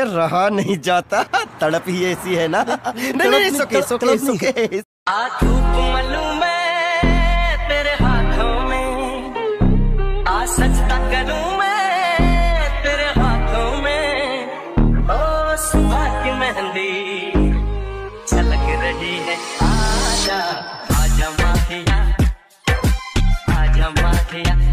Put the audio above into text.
रहा नहीं जाता, तड़प ही ऐसी है ना। नहीं, सुके सुके सुके। धूप मालूम है तेरे हाथों में, आ सजदा करूं मैं तेरे हाथों में। ओ सुबह की मेहंदी छलक रही है, आजा आजा माहिया, आजा माहिया।